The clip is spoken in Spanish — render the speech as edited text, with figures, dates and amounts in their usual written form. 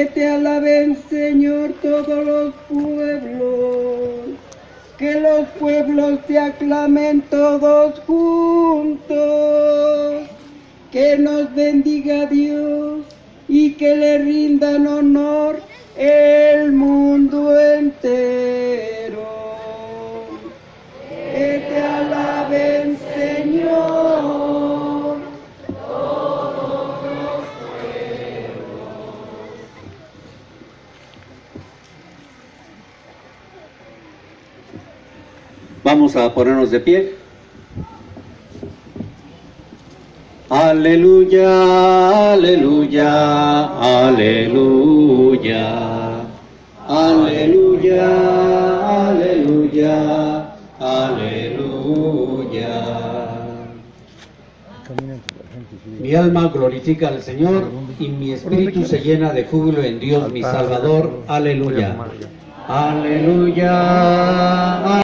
te alaben, Señor, todos los pueblos. Que los pueblos te aclamen todos juntos. Que nos bendiga Dios y que le rindan honor el mundo entero. Que te alaben, Señor, todos los pueblos. Vamos a ponernos de pie. Aleluya, aleluya, aleluya, aleluya, aleluya, aleluya. Mi alma glorifica al Señor y mi espíritu se llena de júbilo en Dios mi Salvador. Aleluya, aleluya.